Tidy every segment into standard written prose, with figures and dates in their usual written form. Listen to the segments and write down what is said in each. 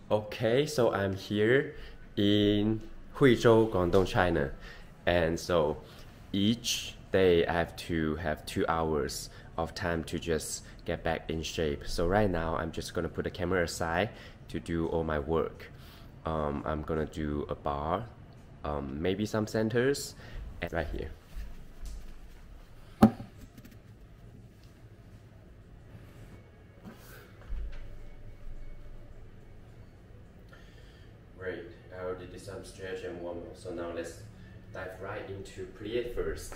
Okay, so I'm here in Huizhou, Guangdong, China. And so each day I have to have 2 hours of time to just get back in shape. So right now I'm just gonna put the camera aside to do all my work. I'm gonna do a bar, maybe some centers, and right here. Great, I already did some stretch and warm up, so now let's dive right into plie first.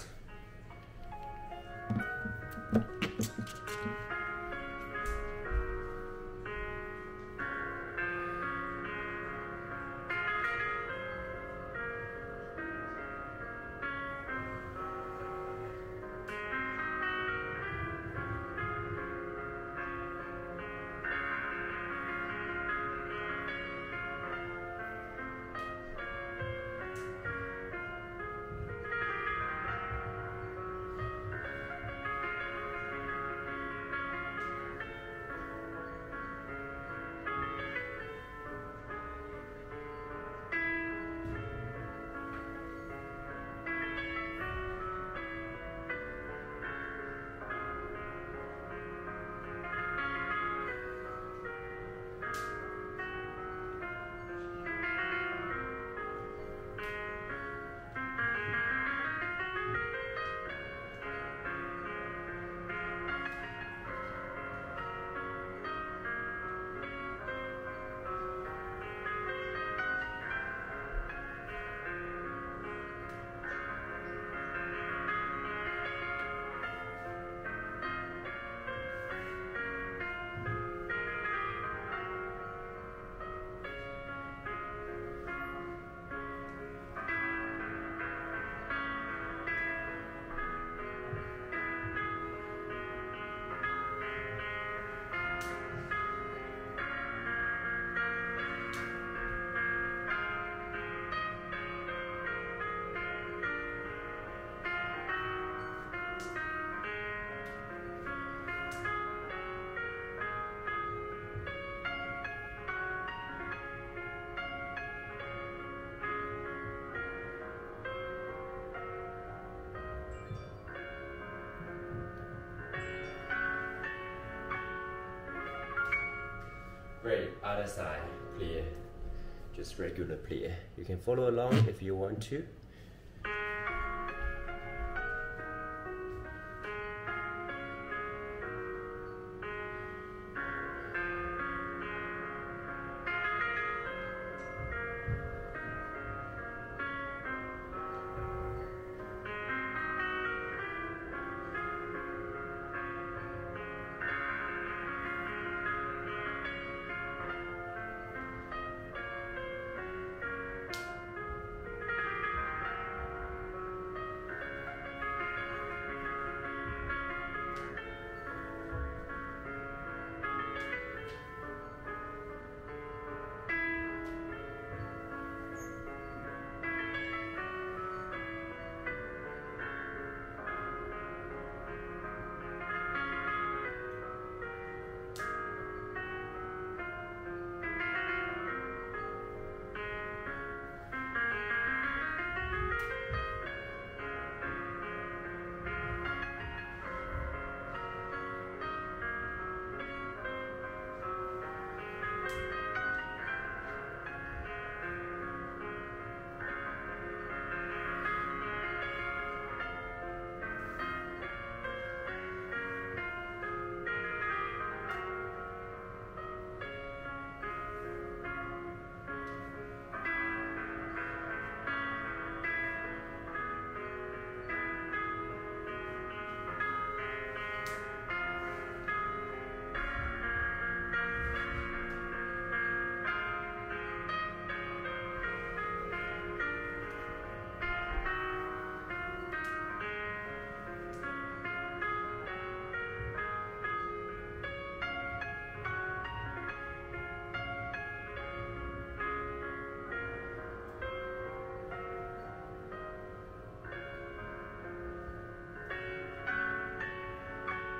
Great, other side, plie. Just regular plie. You can follow along if you want to.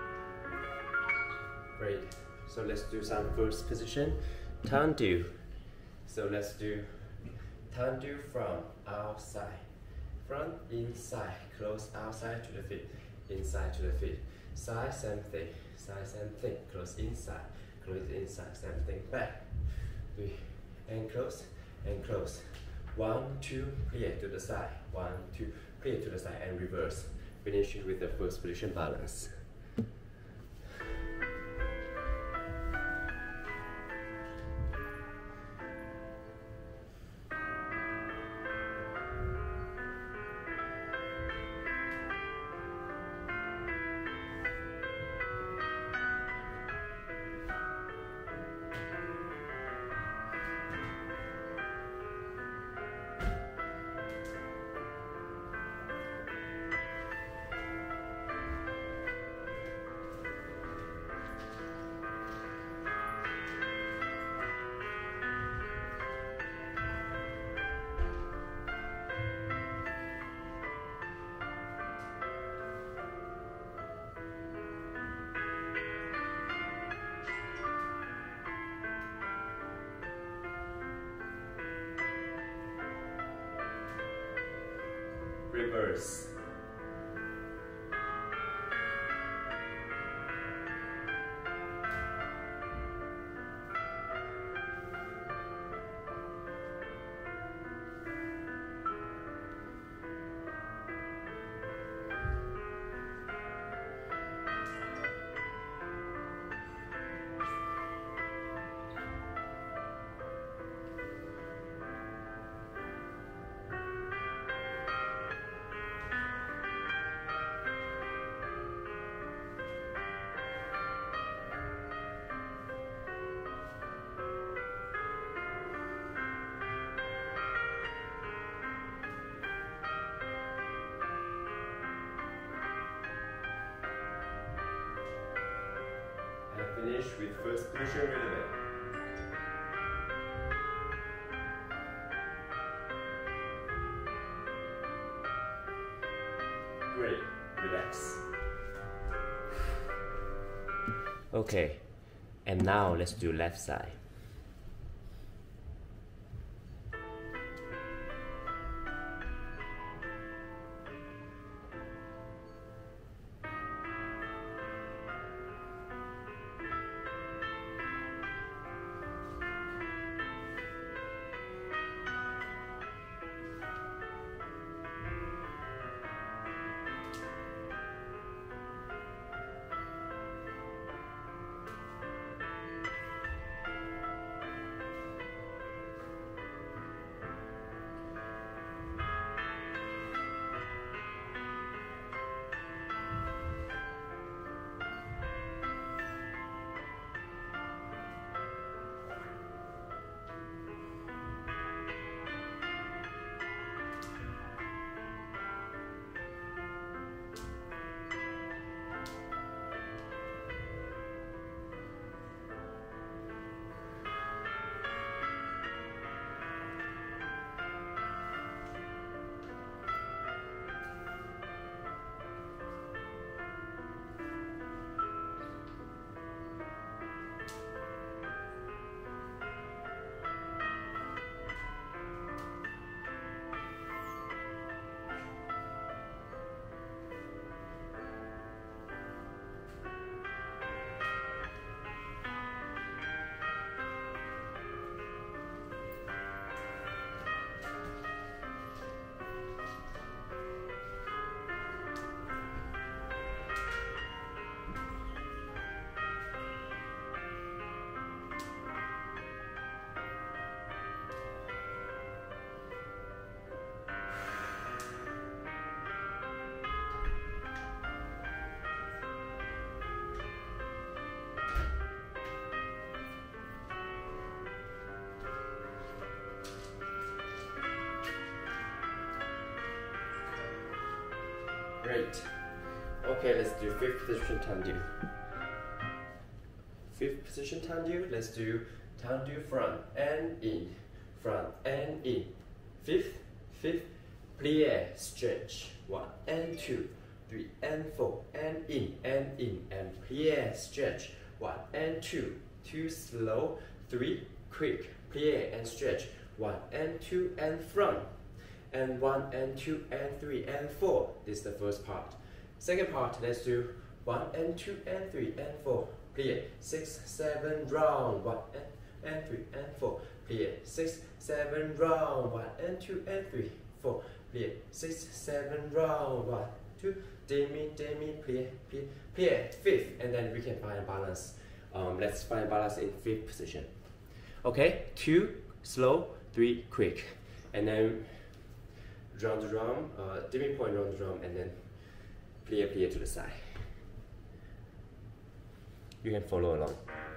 Great. So let's do some first position. Tendu. So let's do tendu from outside. Front, inside, close outside to the feet, inside to the feet. Side, same thing, close inside, same thing, back. 3, and close, 1, 2, clear to the side, 1, 2, clear to the side, and reverse. Finishing with the first position balance. Reverse. Finish with first position rhythm. Great, relax. Okay, and now let's do left side. Great. Okay, let's do fifth position tendu. Fifth position tendu, let's do tendu front and in. Fifth, plie, stretch. 1 and 2, 3 and 4, and in, and plie, stretch. 1 and 2, 2 slow, 3 quick, plie and stretch. 1 and 2 and front. And 1 and 2 and 3 and 4. This is the first part. Second part, let's do 1 and 2 and 3 and 4. Plie 6, 7, round. 1 and 3 and 4. Plie 6, 7, round. 1 and 2 and 3, 4. Plie 6, 7, round. 1, 2, demi, plie, plie, plie. Fifth, and then we can find balance. Let's find balance in fifth position. Okay, 2 slow, 3 quick, and then round the drum, demi point round the drum, and then plie to the side. You can follow along.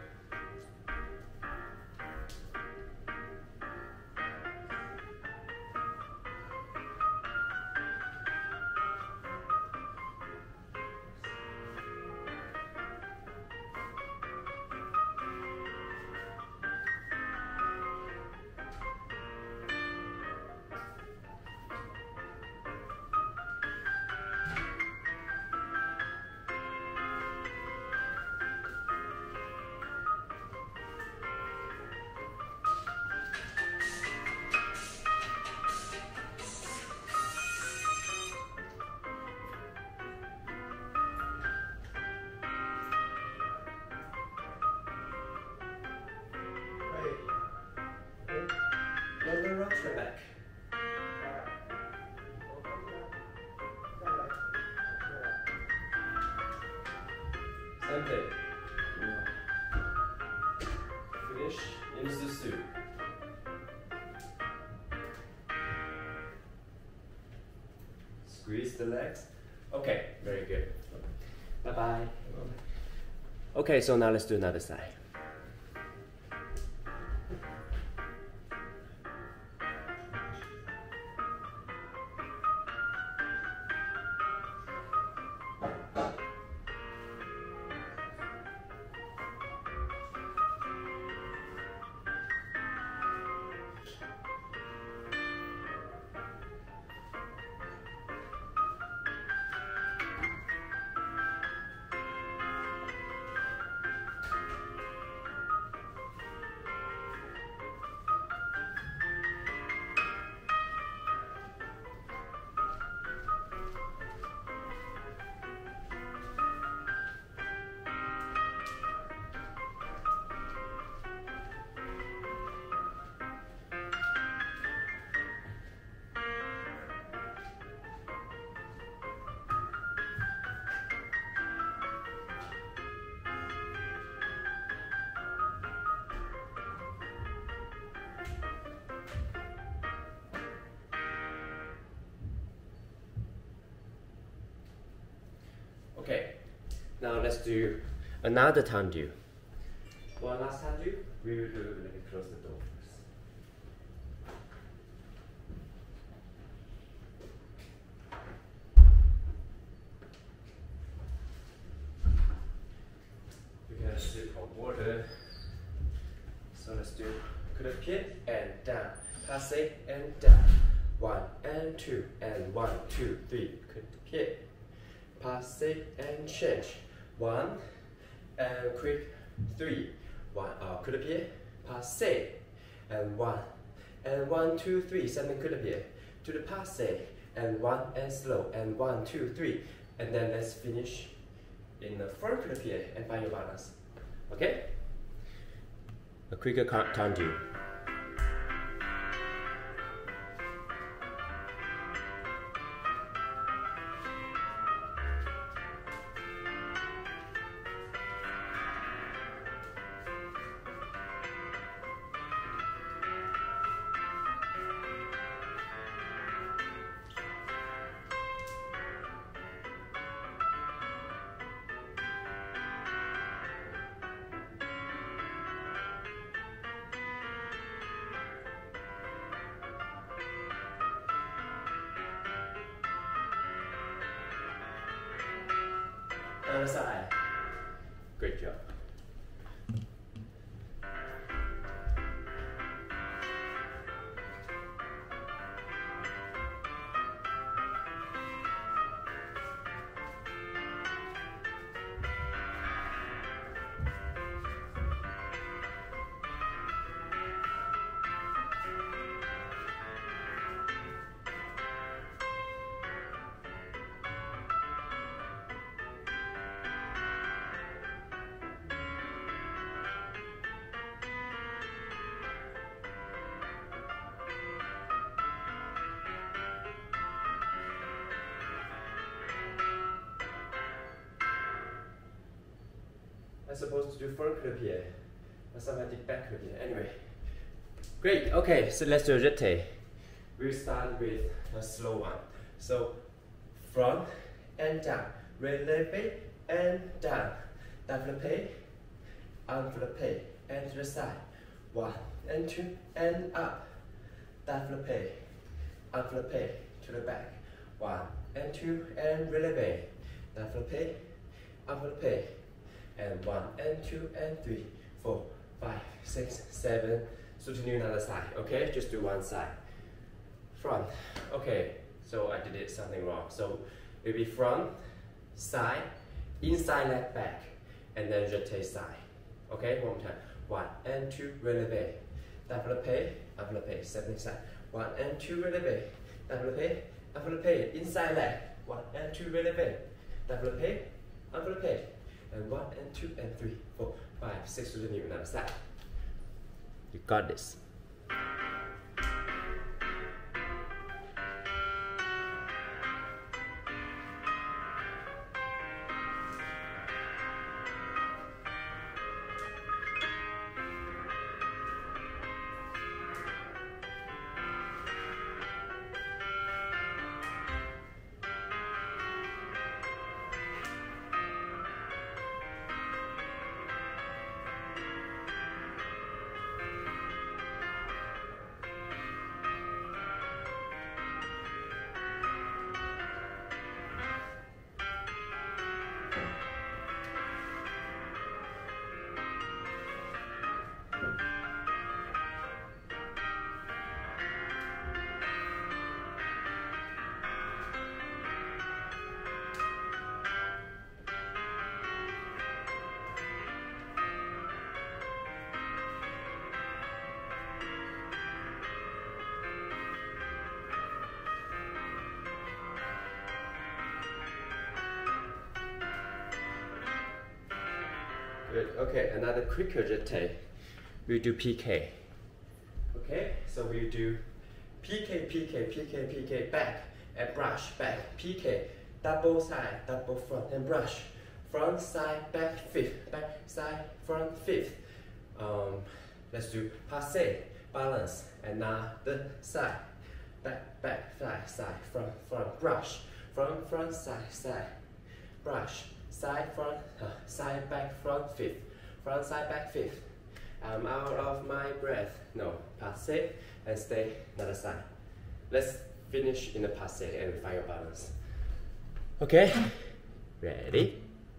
Rock to the back. Same thing. Finish in Zuzu. Squeeze the legs. Okay, very good. Bye bye. Okay, so now let's do another side. Okay, now let's do another tendu. One last tendu. We will do, let me close the door first. You can sip of water. So let's do coup de pied and down, passe and down. 1 and 2 and 1, 2, 3, coup de pied. Passe and change. 1 and quick 3. 1 coup de pied, passe and 1 and 1, 2, 3. 7 coup de pied to the passe and 1 and slow and 1, 2, 3. And then let's finish in the front coup de pied and find your balance. Okay? A quicker tendu. Other side. Great job. I'm supposed to do front croupier, but somehow did back croupier. Anyway, great. Okay, so let's do a jeté. We'll start with a slow one. So front and down, releve and down, développé, enveloppé, and to the side. 1 and 2 and up, développé, enveloppé, to the back. 1 and 2 and releve, développé, enveloppé, and 1 and 2 and 3, 4, 5, 6, 7. So to do another side, okay? Just do one side. Front. Okay, so I did something wrong. So it'll be front, side, inside leg back, and then jeté side. Okay, one more time. 1 and 2, releve, développé, enveloppé, stepping side. 1 and 2, releve, développé, enveloppé, inside leg. 1 and 2, releve, développé, enveloppé, and 1 and 2 and 3, 4, 5, 6 to the new another side. You got this. Good. Okay, another quicker jeté. We do PK. Okay, so we do PK, PK, PK, PK, back and brush, back, PK, double side, double front and brush, front side, back fifth, back side, front fifth. Let's do passe, balance, and now the side, back, back, side, side, front, front, brush, front, front, side, side, brush. Side, front, side, back, front, fifth. Front, side, back, fifth. I'm out of my breath. No, passe and stay another side. Let's finish in the passe and find your balance. Okay, ready?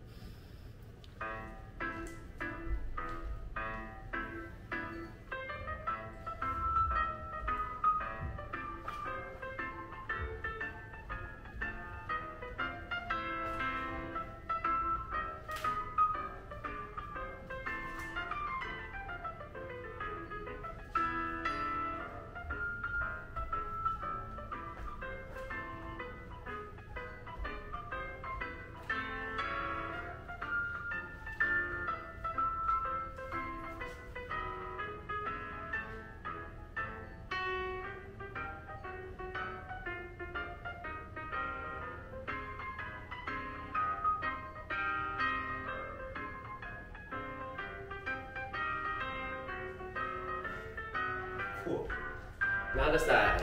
Cool. Another side.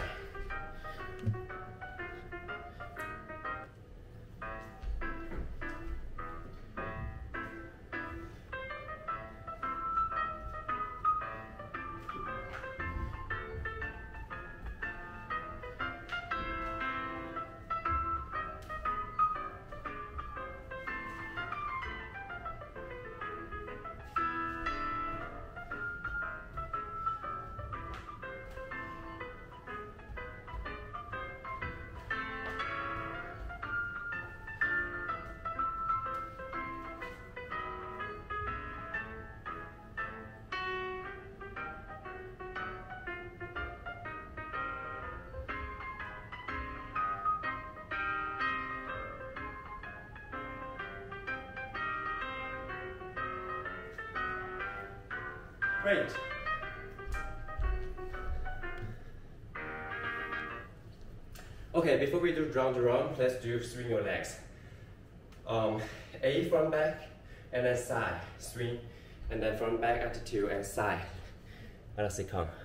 Great. Okay, before we do round to round, let's do swing your legs. A front back, and then side, swing, and then from back up to 2 and side. Let's see, come.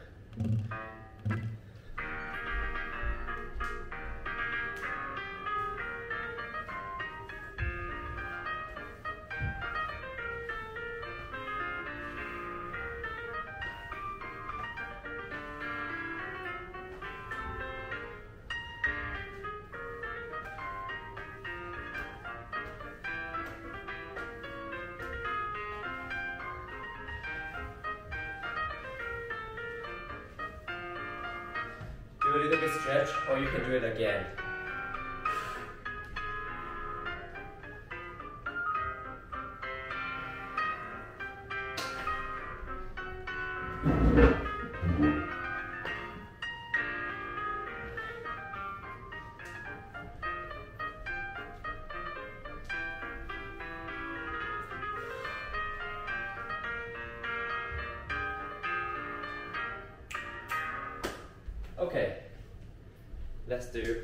Do a little bit stretch, or you can do it again. Okay, let's do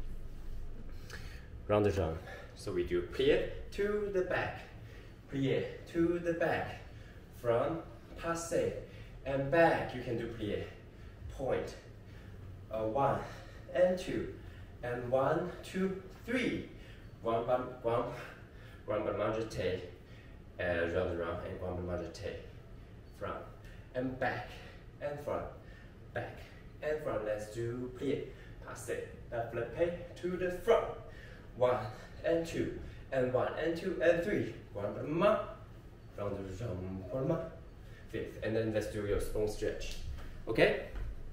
round the jump. So we do plie to the back, plie to the back, front, passe, and back. You can do plie, point, 1 and 2, and 1, 2, 3. One pas jeté, and round, and one pas jeté, front, and back, and front, back. And front, let's do plie, passe, flip to the front. 1 and 2, and 1 and 2 and 3. One round the jump, fifth, and then let's do your stone stretch. Okay?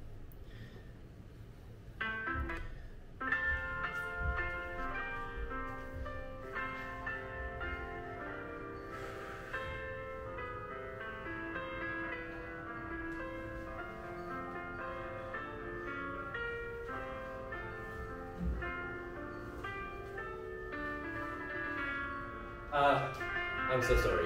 I'm so sorry.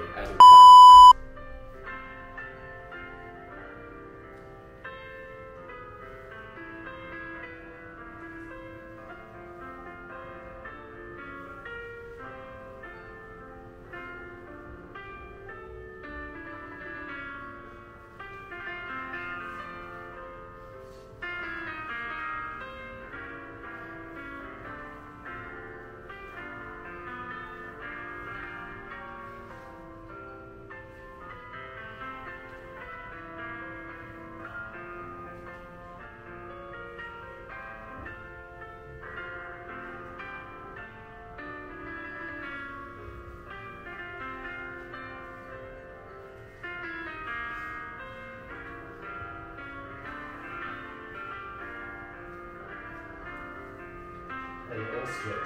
And we'll switch.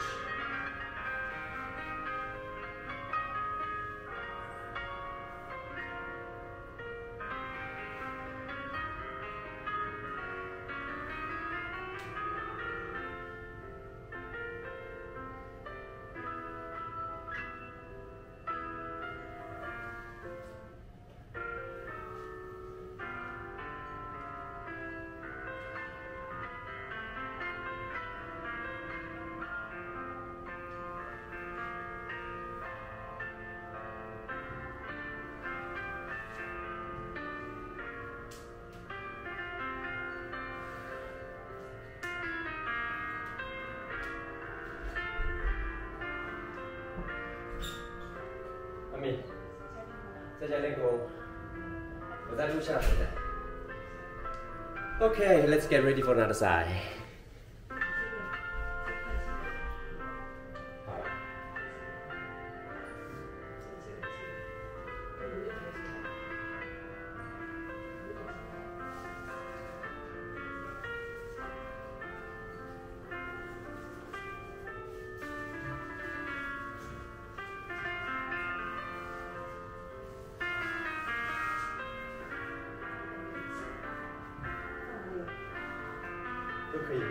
阿米，在家练功，我在录像现在。Okay, let's get ready for another side. 都可以。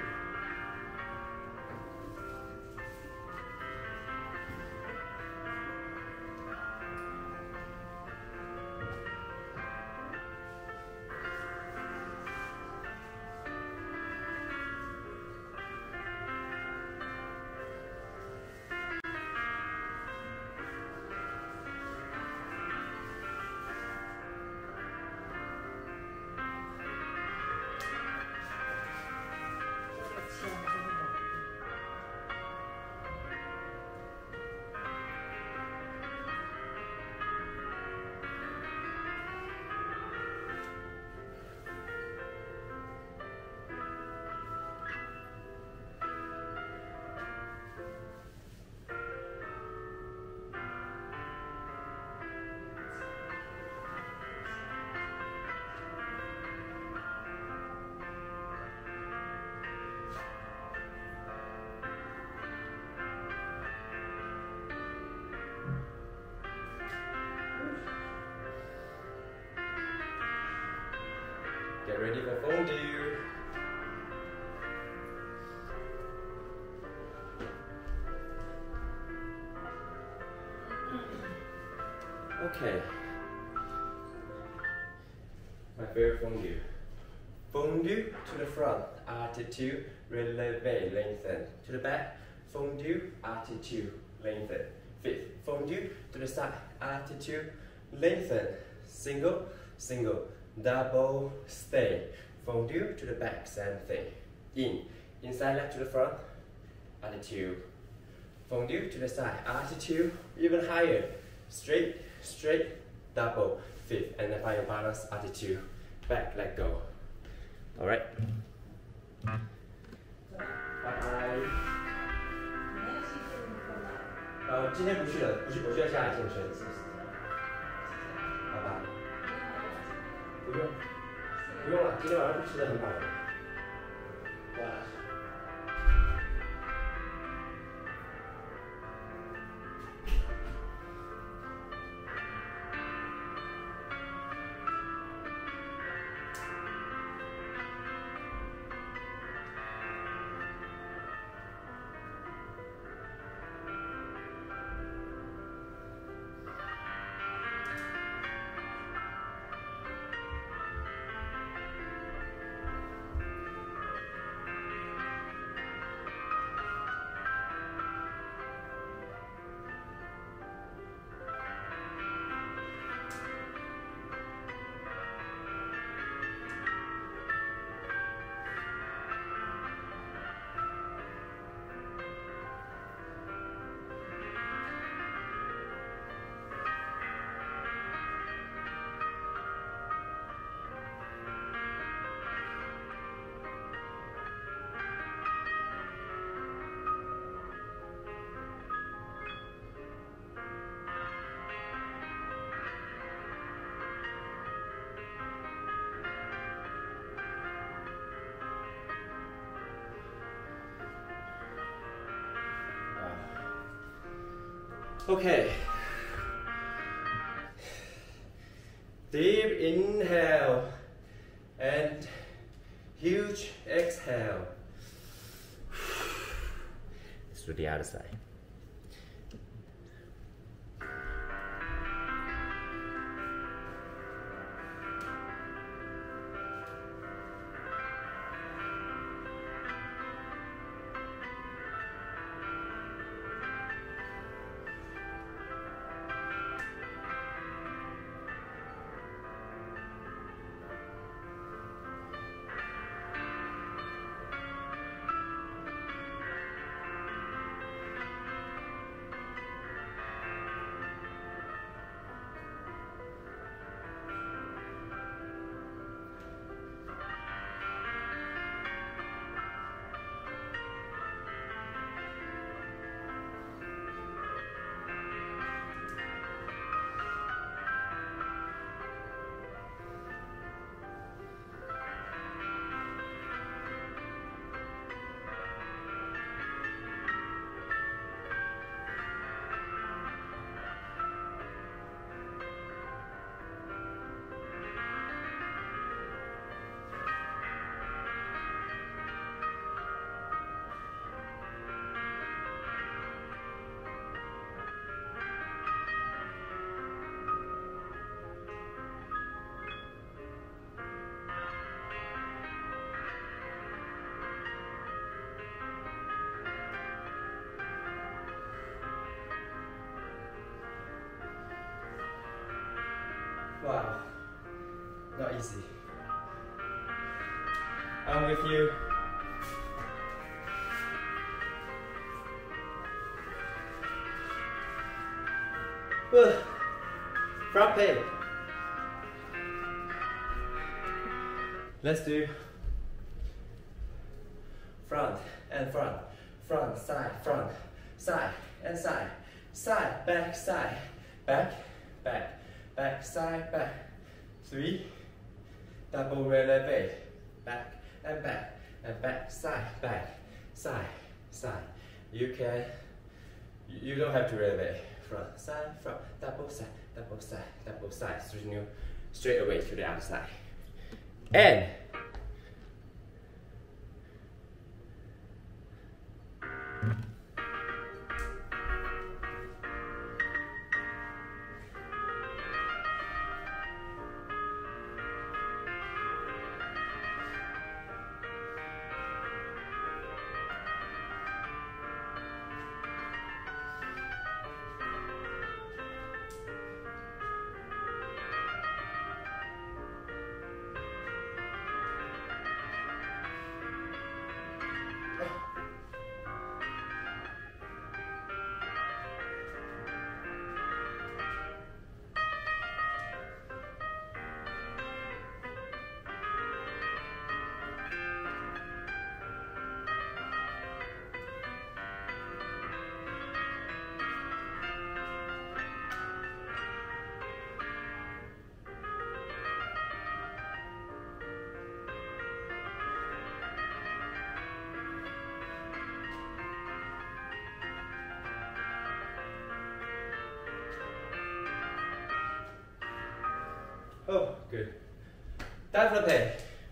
Get ready for fondue. Okay. My favorite fondue. Fondue to the front, attitude, releve, lengthen. To the back, fondue, attitude, lengthen. Fifth, fondue to the side, attitude, lengthen. Single, single, double, stay. Fondue to the back, same thing. Inside leg to the front, attitude. Fondue to the side, attitude, even higher. Straight, straight, double. Fifth, and then find your balance, attitude. Back, let go. Alright. Bye bye. 今天不去了，我就要下来健身。拜拜。不用，不用了，今天晚上吃的很饱了。哇。Okay. Deep inhale and huge exhale. Let's do the other side. Wow, not easy. I'm with you. Frappe. Let's do front and front, front, side, and side, side, back, back, side, back. 3, double releve, back, and back, side, side. You don't have to releve. Front, double side, straight away to the other side. and oh, good. Time for the play.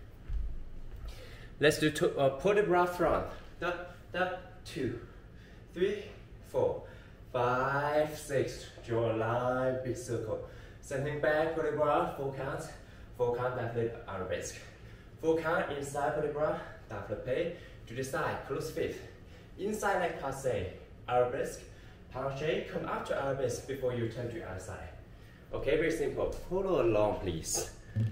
Let's do put the bra front. 2, 3, 4, 5, 6. Draw a line, big circle. Sending back, put the bra, 4 counts. 4 count, back flip, arabesque. 4 count, inside, put the bra, down flip play. To the side, close fifth. Inside leg passe, arabesque. Penché, come up to arabesque before you turn to the other side. Okay, very simple. Follow along, please.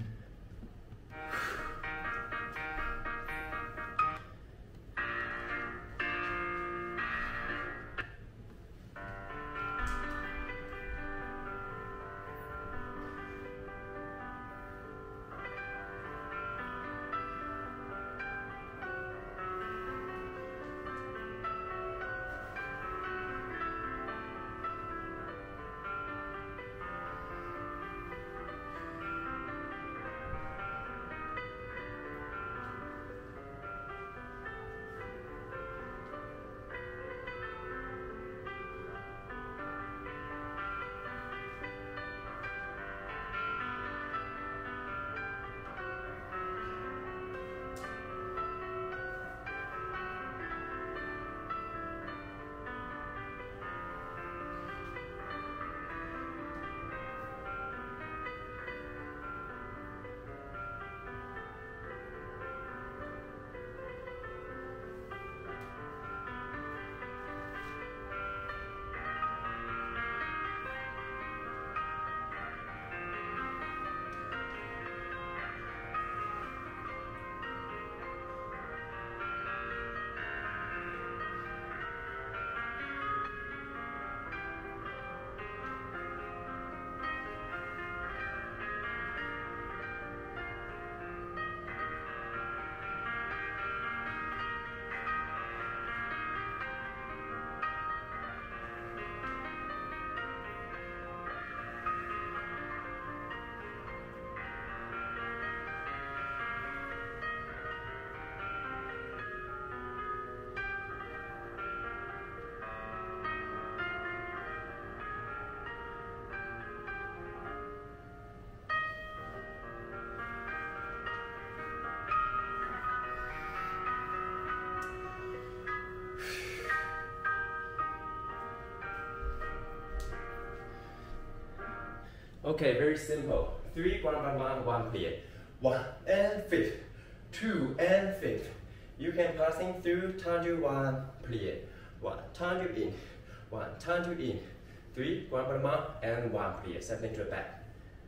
Okay, very simple. 3, 1 by 1, 1 clear. 1 and 5th, 2 and 5th. You can passing through, turn to 1, clear. 1, turn to in. 1, turn to in. 3, 1 by 1 and 1 clear. Settling to the back.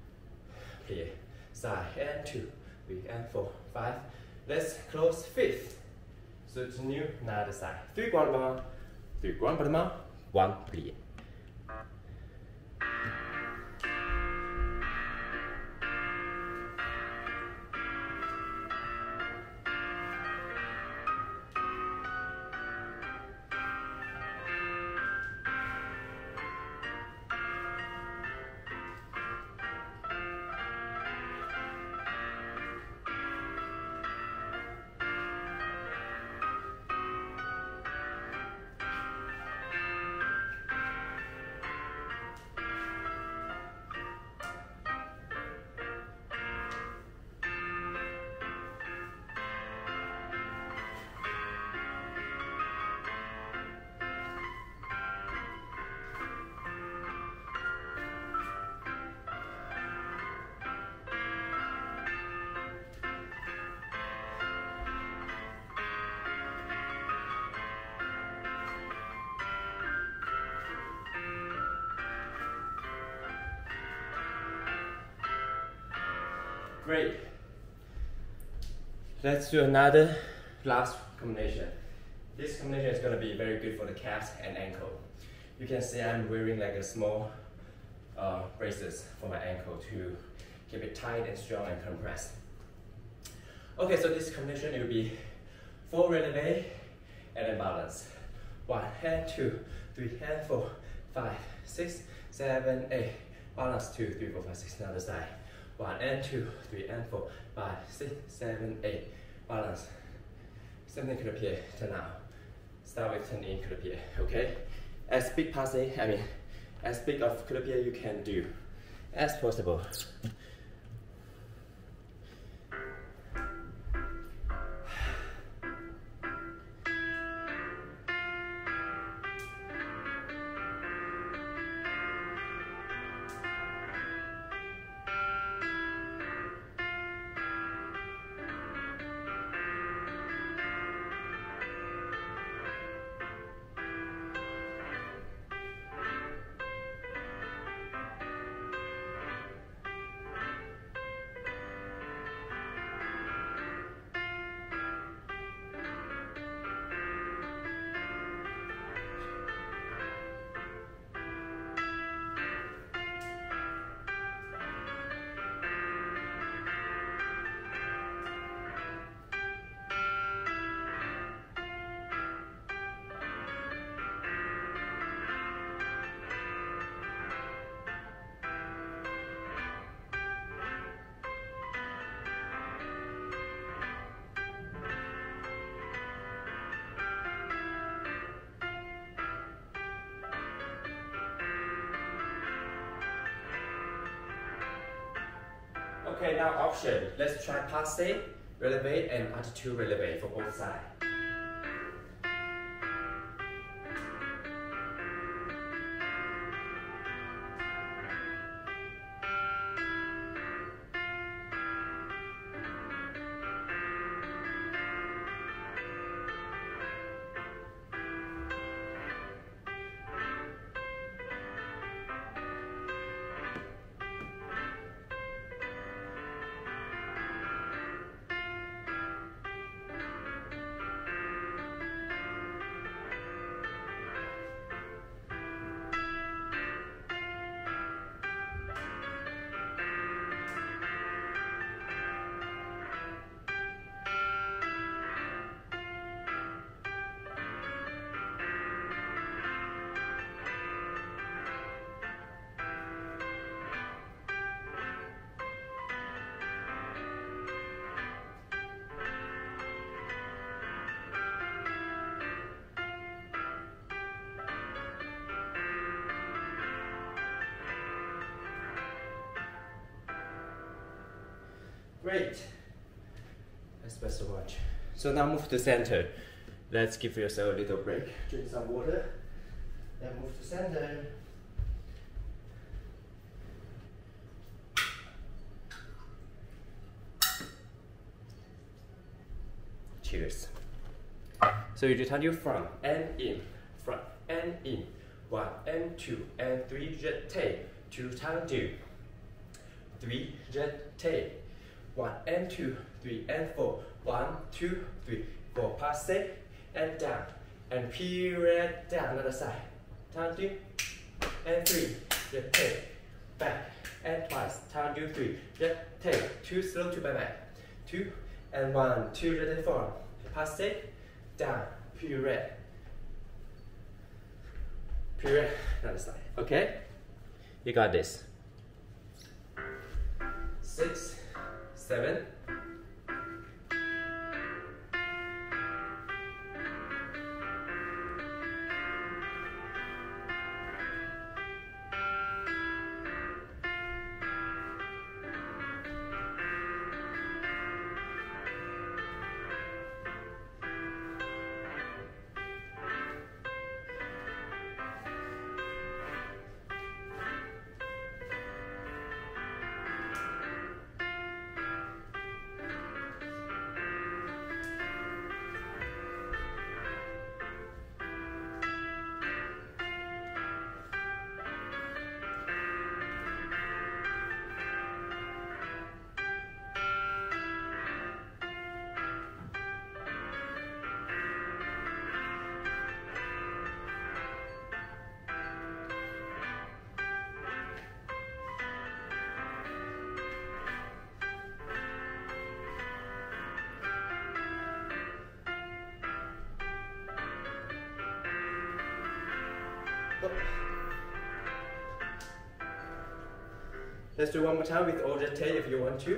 Clear. Side and 2, 3 and 4, 5. Let's close 5th. So to new, another side. 3, 1 by 1, 3, 1 by 1, 1 clear. Great. Let's do another last combination. This combination is going to be very good for the calves and ankle. You can see I'm wearing like a small braces for my ankle to keep it tight and strong and compressed. Okay, so this combination it will be 4 releve and then balance. 1 and 2, 3 and 4, 5, 6, 7, 8. Balance 2, 3, 4, 5, 6. Another side. 1 and 2, 3 and 4, 5, 6, 7, 8. Balance. Something could appear. Turn out. Start with turn in, could appear. Okay. As big passe, as big of could appear you can do as possible. Okay, now option. Let's try passe, releve, and attitude releve for both sides. Great. That's best to watch. So now move to center. Let's give yourself a little break. Drink some water. Then move to center. Cheers. So you just turn your front and in, front and in. 1 and 2 and 3, jet tape. 2 times 2. 3, jet tape. 1 and 2, 3 and 4. 1, 2, 3, 4. Passe and down. And period down. Another side. Turn 2 and 3. Jet tape. Back and twice. Turn 2, 3. Jet tape. 2 slow to back. 2 and 1, 2 jet tape forward. Passe down. Period. Period. Another side. Okay? You got this. 6, 7. Let's do one more time with all the tape if you want to.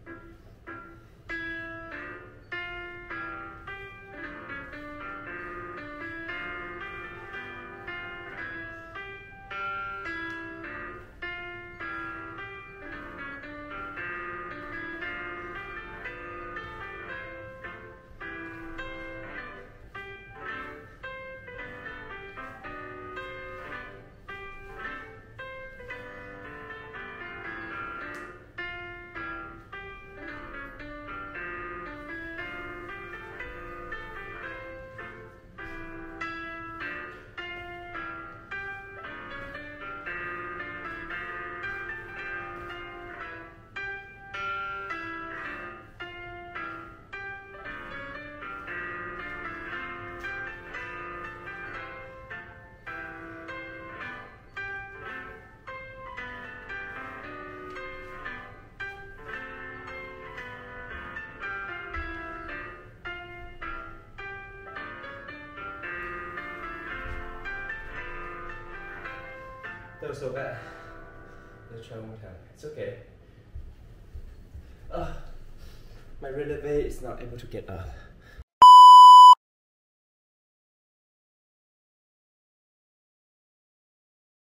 That was so bad. Let's try one more time. It's okay. My releve is not able to get up.